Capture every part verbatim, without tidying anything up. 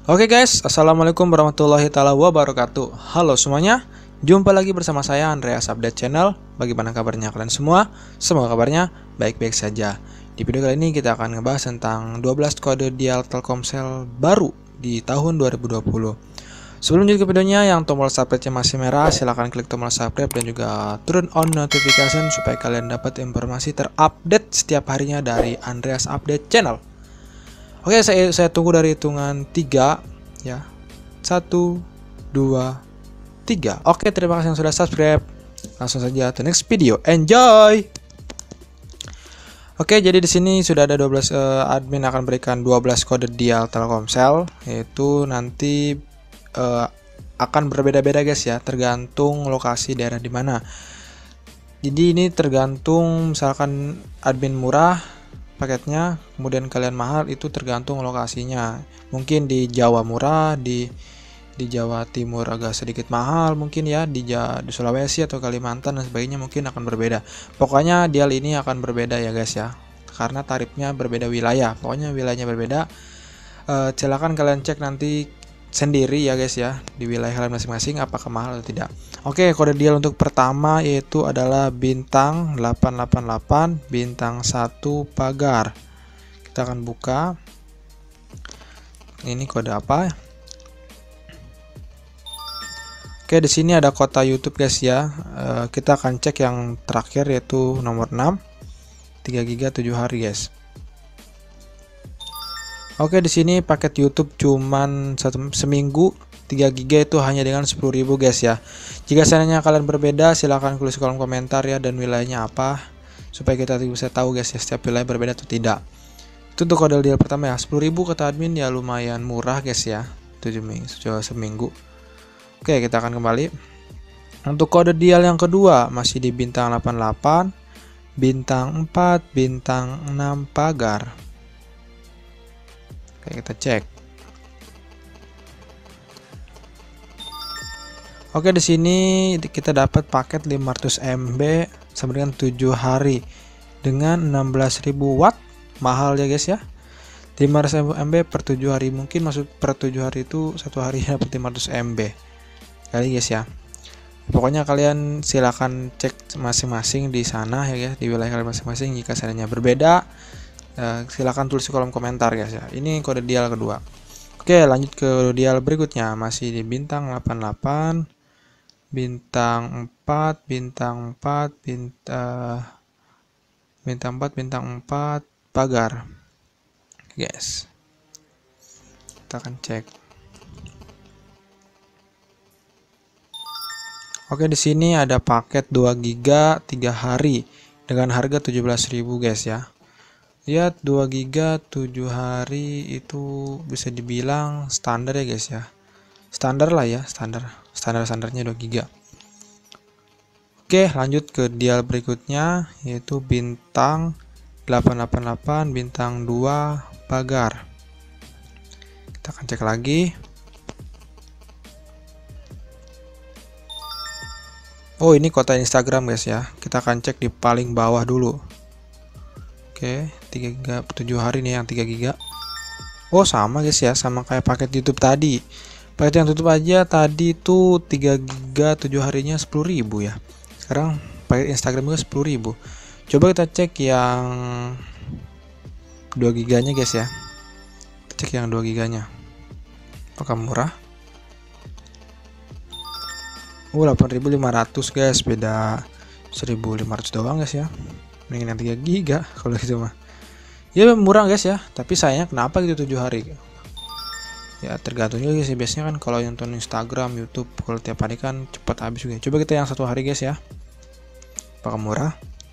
Oke guys, assalamualaikum warahmatullahi taala wabarakatuh. Halo semuanya, jumpa lagi bersama saya Andreas Update Channel. Bagaimana kabarnya kalian semua? Semoga kabarnya baik-baik saja. Di video kali ini kita akan ngebahas tentang dua belas kode dial Telkomsel baru di tahun dua ribu dua puluh. Sebelum lanjut ke videonya, yang tombol subscribe-nya masih merah, silahkan klik tombol subscribe dan juga turn on notification supaya kalian dapat informasi terupdate setiap harinya dari Andreas Update Channel. Oke, saya saya tunggu dari hitungan tiga ya. satu dua tiga. Oke, terima kasih yang sudah subscribe. Langsung saja ke next video. Enjoy. Oke, jadi di sini sudah ada dua belas uh, admin akan berikan dua belas kode dial Telkomsel, yaitu nanti uh, akan berbeda-beda guys ya, tergantung lokasi daerah di mana. Jadi ini tergantung, misalkan admin murah paketnya, kemudian kalian mahal, itu tergantung lokasinya. Mungkin di Jawa murah, di di Jawa Timur agak sedikit mahal mungkin ya, di, Jawa, di Sulawesi atau Kalimantan dan sebagainya mungkin akan berbeda. Pokoknya dial ini akan berbeda ya guys ya, karena tarifnya berbeda wilayah. Pokoknya wilayahnya berbeda. E, silakan kalian cek nanti sendiri ya guys ya, di wilayah kalian masing-masing apakah mahal atau tidak. Oke, kode dial untuk pertama yaitu adalah bintang delapan delapan delapan bintang satu pagar. Kita akan buka. Ini kode apa? Oke, di sini ada kota YouTube guys ya. E, kita akan cek yang terakhir yaitu nomor enam, tiga giga tujuh hari guys. Oke, di sini paket YouTube cuman satu seminggu, tiga giga itu hanya dengan sepuluh ribu guys ya. Jika seandainya kalian berbeda, silahkan tulis kolom komentar ya, dan wilayahnya apa, supaya kita bisa tahu guys ya, setiap wilayah berbeda atau tidak. Itu untuk kode dial pertama ya, sepuluh ribu kata admin ya, lumayan murah guys ya, tujuh minggu, seminggu. Oke, kita akan kembali. Untuk kode dial yang kedua masih di bintang delapan delapan, bintang empat, bintang enam pagar. Oke, kita cek. Oke, di sini kita dapat paket lima ratus MB sama dengan tujuh hari dengan enam belas ribu watt. Mahal ya guys ya. lima ratus MB per tujuh hari, mungkin maksud per tujuh hari itu satu hari dapat lima ratus MB. Kali guys ya. Pokoknya kalian silakan cek masing-masing di sana ya guys, di wilayah kalian masing-masing. Jika seandainya berbeda, silakan tulis di kolom komentar guys ya. Ini kode dial kedua. Oke, lanjut ke dial berikutnya, masih di bintang delapan delapan, bintang empat, bintang empat, bintang bintang empat, bintang empat pagar. Guys. Kita akan cek. Oke, di sini ada paket dua giga tiga hari dengan harga tujuh belas ribu guys ya. Lihat, dua giga tujuh hari itu bisa dibilang standar ya guys ya. Standar lah ya, standar. Standar-standarnya dua giga. Oke, lanjut ke dial berikutnya yaitu bintang delapan delapan delapan bintang dua pagar. Kita akan cek lagi. Oh, ini kota Instagram guys ya. Kita akan cek di paling bawah dulu. Oke, tiga giga tujuh hari nih yang tiga giga. Oh, sama guys ya, sama kayak paket YouTube tadi. Paket yang tutup aja tadi itu tiga giga tujuh harinya sepuluh ribu ya. Sekarang paket Instagram juga sepuluh ribu. Coba kita cek yang dua giganya guys ya. Kita cek yang dua giganya. Apakah murah? Oh, delapan ribu lima ratus guys, beda seribu lima ratus doang guys ya. Mending yang tiga giga kalau gitu mah. Ya murah guys ya, tapi sayangnya kenapa gitu tujuh hari. Ya tergantung juga sih, biasanya kan kalau nonton Instagram, YouTube kalau tiap hari kan cepat habis juga. Coba kita yang satu hari guys ya. Apakah murah?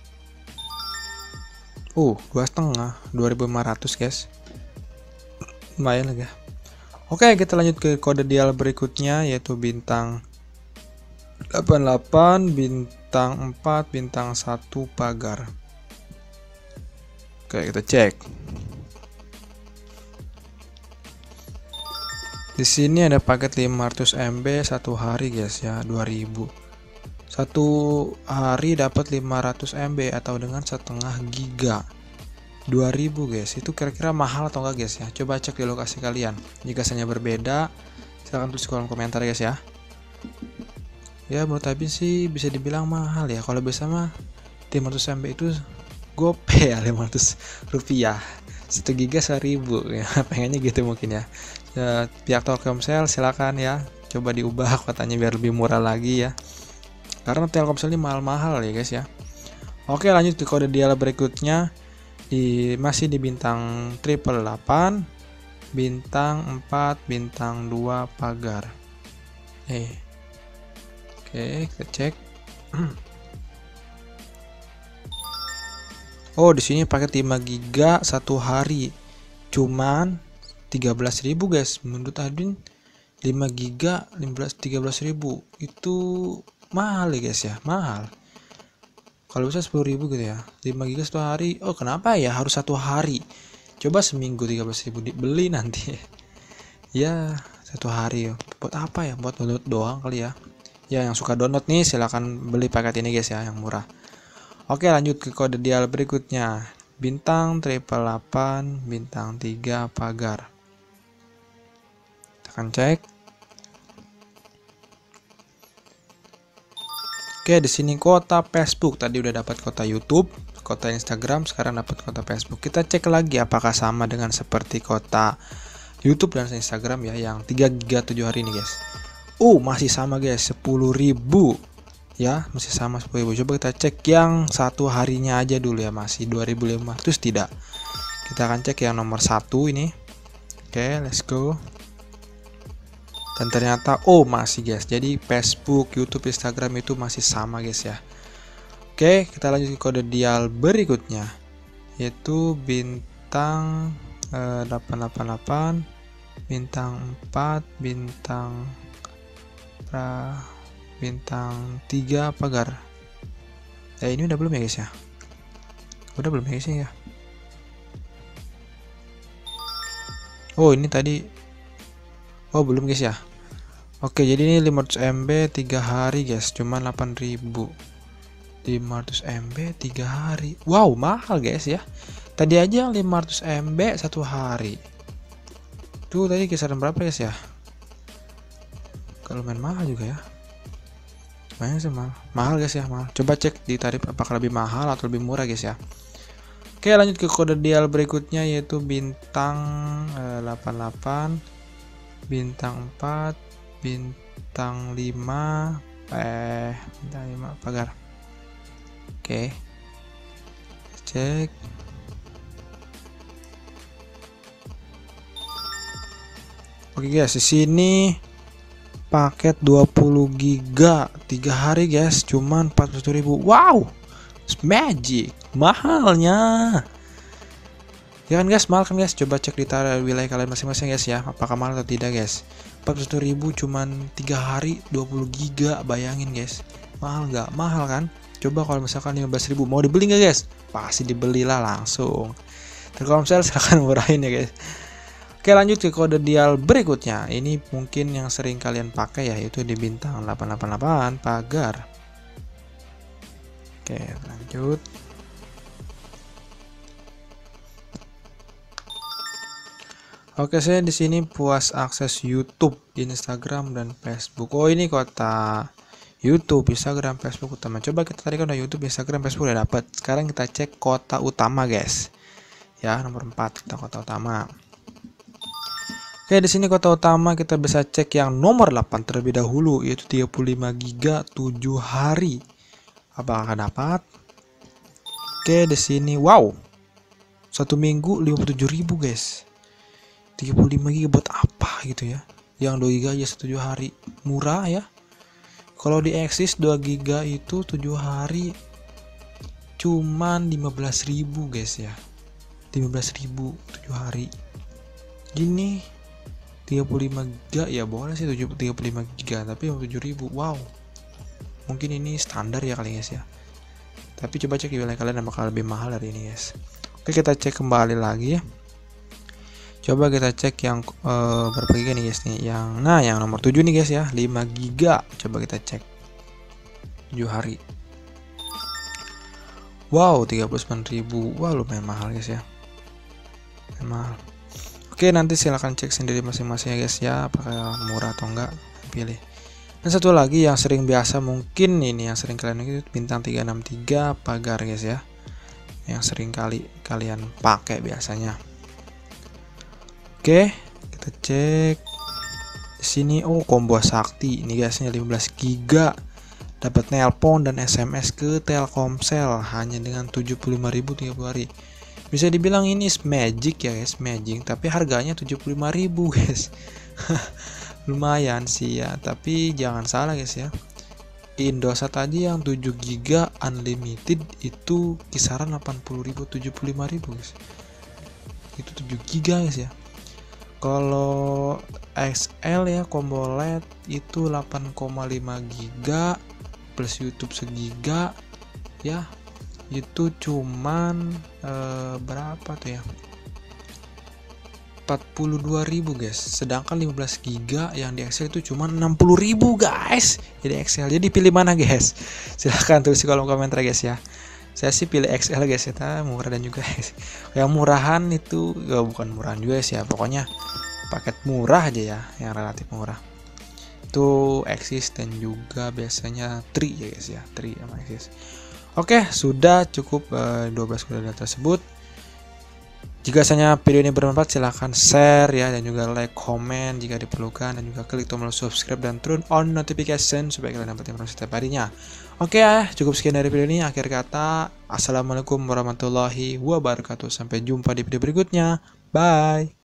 Uh, dua setengah, dua ribu lima ratus guys. Lumayan lah ya. Oke, kita lanjut ke kode dial berikutnya yaitu bintang delapan delapan, bintang empat, bintang satu pagar. Oke, kita cek. Di sini ada paket lima ratus MB satu hari guys ya, dua ribu. Satu hari dapat lima ratus MB atau dengan setengah giga. dua ribu guys. Itu kira-kira mahal atau enggak guys ya? Coba cek di lokasi kalian. Jika hasilnya berbeda, silahkan tulis kolom komentar guys ya. Ya menurut Abin sih bisa dibilang mahal ya. Kalau bisa mah lima ratus M B itu gope ya, lima ratus rupiah. satu giga seribu ya. Pengennya gitu mungkin ya. Ya pihak Telkomsel silakan ya. Coba diubah katanya biar lebih murah lagi ya. Karena Telkomsel ini mahal-mahal ya guys ya. Oke, lanjut ke kode dial berikutnya. Di masih di bintang triple delapan, bintang empat, bintang dua pagar. Eh. Oke, kita cek. Oh, di sini paket lima giga satu hari. Cuman tiga belas ribu guys. Menurut Adin lima giga tiga belas ribu itu mahal ya guys ya, mahal. Kalau bisa sepuluh ribu gitu ya, lima giga satu hari. Oh kenapa ya harus satu hari? Coba seminggu tiga belas ribu dibeli nanti. Ya satu hari buat apa ya? Buat download doang kali ya. Ya yang suka download nih silahkan beli paket ini guys ya, yang murah. Oke, lanjut ke kode dial berikutnya. Bintang triple delapan, bintang tiga pagar. Kita akan cek. Oke, di sini kota Facebook. Tadi udah dapat kota YouTube, kota Instagram, sekarang dapat kota Facebook. Kita cek lagi apakah sama dengan seperti kota YouTube dan Instagram ya, yang tiga giga tujuh hari ini, guys. Oh, masih sama, guys, sepuluh ribu. Ya, masih sama sepuluh ribu. Coba kita cek yang satu harinya aja dulu ya, masih dua ribu lima ratus tidak. Kita akan cek yang nomor satu ini. Oke, let's go. Dan ternyata oh masih guys, jadi Facebook, YouTube, Instagram itu masih sama guys ya. Oke, kita lanjut ke kode dial berikutnya, yaitu bintang eh, delapan delapan delapan, bintang empat, bintang pra, bintang tiga pagar. Eh ini udah belum ya guys ya? Udah belum ya guys ya? Oh ini tadi, oh belum guys ya. Oke, jadi ini lima ratus M B tiga hari guys, cuma delapan ribu. lima ratus M B tiga hari. Wow, mahal guys ya. Tadi aja lima ratus M B satu hari. Tuh tadi kisaran berapa guys ya? Kalau main mahal juga ya. Banyak sih mahal. Mahal guys ya, mahal. Coba cek di tarif apakah lebih mahal atau lebih murah guys ya. Oke, lanjut ke kode dial berikutnya, yaitu bintang eh, delapan delapan, bintang empat, bintang lima, eh bintang lima pagar. Oke, cek. Oke guys, di sini paket dua puluh giga tiga hari guys, cuman empat puluh ribu. Wow, magic, mahalnya. Ya kan guys, mahal kan guys. Coba cek di tarif wilayah kalian masing-masing guys ya, apakah mahal atau tidak guys. empat puluh ribu cuman tiga hari dua puluh giga, bayangin guys. Mahal nggak? Mahal kan? Coba kalau misalkan lima belas ribu mau dibeli nggak guys? Pasti dibelilah langsung. Telkomsel silahkan murahin ya guys. Oke, lanjut ke kode dial berikutnya. Ini mungkin yang sering kalian pakai ya, yaitu di bintang delapan delapan delapan pagar. Oke, lanjut. Oke, saya di sini puas akses YouTube, Instagram, dan Facebook. Oh, ini kota YouTube, Instagram, Facebook utama. Coba kita tadi kan udah YouTube, Instagram, Facebook udah dapat. Sekarang kita cek kota utama, guys. Ya, nomor empat kita kota utama. Oke, di sini kota utama kita bisa cek yang nomor delapan terlebih dahulu, yaitu tiga puluh lima giga tujuh hari. Apakah dapat? Oke, di sini wow. Satu minggu lima puluh tujuh ribu, guys. tiga puluh lima giga buat apa gitu ya? Yang dua giga aja tujuh hari. Murah ya. Kalau di Axis dua giga itu tujuh hari cuman lima belas ribu guys ya. lima belas ribu tujuh hari. Gini tiga puluh lima giga ya boleh sih tiga puluh lima giga, tapi lima puluh tujuh ribu. Wow. Mungkin ini standar ya kali guys ya. Tapi coba cek di wilayah kalian bakal lebih mahal dari ini guys. Oke, kita cek kembali lagi ya. Coba kita cek yang uh, berapa giga nih guys nih. Yang nah yang nomor tujuh nih guys ya, lima giga. Coba kita cek tujuh hari. Wow, tiga puluh sembilan ribu. Wah, lumayan mahal guys ya. mahal. Oke, nanti silahkan cek sendiri masing-masing ya guys ya, apakah murah atau enggak, pilih. Dan satu lagi yang sering biasa mungkin ini yang sering kalian itu bintang tiga enam tiga pagar guys ya, yang sering kali kalian pakai biasanya. Oke, kita cek di sini. Oh, combo sakti ini guysnya lima belas giga, dapat nelpon dan S M S ke Telkomsel hanya dengan tujuh puluh lima ribu tiga puluh hari. Bisa dibilang ini magic ya guys, magic, tapi harganya tujuh puluh lima ribu guys. Lumayan sih ya, tapi jangan salah guys ya, Indosat aja yang tujuh giga unlimited itu kisaran delapan puluh ribu, tujuh puluh lima ribu guys. Itu tujuh giga guys ya. Kalau X L ya combo L E D itu delapan koma lima giga plus YouTube segiga ya, itu cuman eh, berapa tuh ya, empat puluh dua ribu guys. Sedangkan lima belas giga yang di X L itu cuma enam puluh ribu guys. Jadi X L, jadi pilih mana guys? Silahkan tulis di kolom komentar guys ya. Saya sih pilih X L guys ya, murah dan juga guys. Yang murahan itu ya, bukan murahan juga sih ya, pokoknya paket murah aja ya, yang relatif murah. Itu Axis dan juga biasanya Tri ya guys ya, Tri sama Axis. Oke, sudah cukup uh, dua belas kode tersebut. Jika misalnya video ini bermanfaat, silahkan share ya, dan juga like, komen jika diperlukan, dan juga klik tombol subscribe dan turn on notification supaya kalian dapat informasi setiap harinya. Oke ya, cukup sekian dari video ini. Akhir kata, assalamualaikum warahmatullahi wabarakatuh. Sampai jumpa di video berikutnya. Bye.